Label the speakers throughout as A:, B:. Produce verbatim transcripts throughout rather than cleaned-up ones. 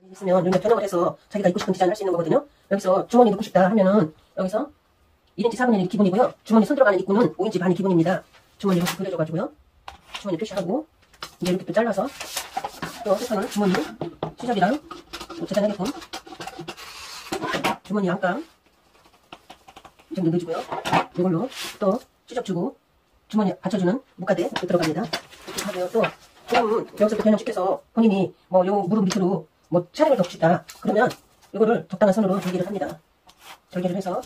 A: 있으면 여기다 변형을 해서 자기가 입고 싶은 디자인 할 수 있는 거거든요. 여기서 주머니 넣고 싶다 하면은 여기서 일 인치 사분의 일이 기본이고요. 주머니 손 들어가는 입구는 오 인치 반이 기본입니다. 주머니 이렇게 그려줘가지고요. 주머니 표시하고 이제 이렇게 또 잘라서 또 패턴을 주머니 시접이랑 재단하게끔 주머니 안감 이 정도 넣어주고요. 이걸로 또 시접 주고 주머니 받쳐주는 목가대 들어갑니다. 이렇게 하고요. 또 조금 여기서 또 변형시켜서 본인이 뭐 요 무릎 밑으로 뭐 샤링을 넣고 싶다 그러면 이거를 적당한 선으로 절개를 합니다. 절개를 해서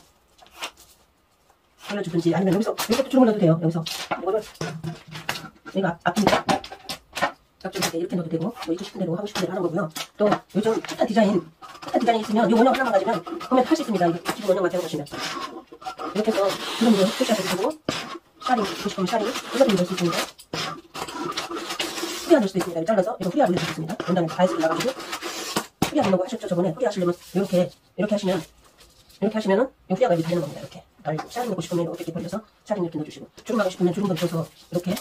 A: 올려주든지 아니면 여기서 여기서 주름을 넣어도 돼요. 여기서 이거를 얘가 앞입니다. 앞쪽에 이렇게 넣어도 되고 뭐 입고 싶은 대로 하고 싶은 대로 하는 거고요. 또 요즘 힙한 디자인 힙한 디자인이 있으면 이 원형 하나만 가지면 보면 할 수 있습니다. 이거 기본 원형만 배워보시면 이렇게 해서 주름으로 표시하셔도 되고 샤링 입고 싶으면 샤링 이것도 넣을 수 있습니다. 후리아 넣을 수도 있습니다. 잘라서 이거 후리아 올려줄 수 있습니다. 원단에 다이스를 나가지고 후리아 넣는 거 하셨죠 저번에. 후리아 하시려면 이렇게 이렇게 하시면 이렇게 하시면은 이 후리아가 이렇게 다는 겁니다. 이렇게 달리고 샤링 넣고 싶으면 이렇게 벌려서 샤링 이렇게 넣어주시고 주름 하고 싶으면 주름도 넣어서 이렇게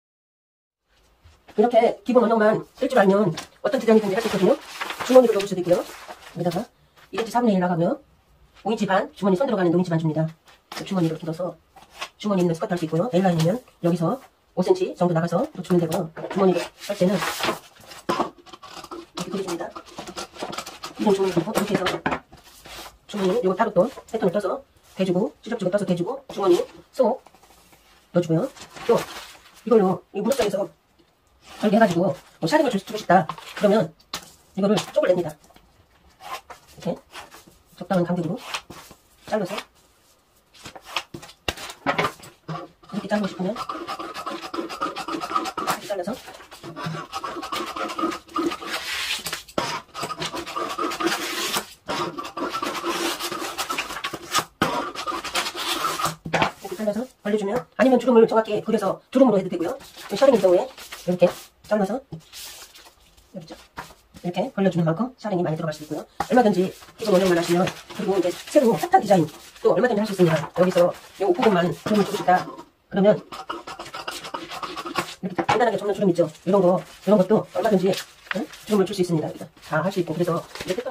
A: 이렇게 기본 원형만 쓸 줄 알면 어떤 디자인이든지 할 수 있거든요. 주머니를 넣을 수도 있고요. 여기다가 일 인치 사분의 일 나가고요. 오 인치 반 주머니 손 들어가는 오 인치 반 줍니다. 주머니 이렇게 넣어서 주머니 있는 스커트 할 수 있고요. L라인이면 여기서 오 센티미터 정도 나가서 또 주면 되고 주머니를 할 때는 이렇게 그려줍니다. 기본 주머니 그리고 이렇게 해서 주머니 이거 따로 또 패턴을 떠서 대주고 시접주고 떠서 대주고 주머니 쏙 넣어주고요. 또 이걸로 이 무릎선에서 절개 해가지고 뭐 샤링을 주고 싶다 그러면 이거를 쪽을 냅니다. 이렇게 적당한 간격으로 잘라서 이렇게 자르고 싶으면 이렇게 잘라서 이렇게 잘라서 벌려주면 아니면 주름을 정확히 그려서 주름으로 해도 되고요. 샤링인 경우에 이렇게 잘라서 여기죠. 이렇게 벌려주는 만큼 샤링이 많이 들어갈 수 있고요. 얼마든지 기본 원형만 하시면 그리고 이제 새로 핫한 디자인 또 얼마든지 할 수 있습니다. 여기서 이 옷부분만 주름을 주고 싶다 그러면 이렇게 간단하게 접는 주름 있죠. 이런 거 이런 것도 얼마든지 응? 주름을 줄 수 있습니다. 다 할 수 있고 그래서 이렇게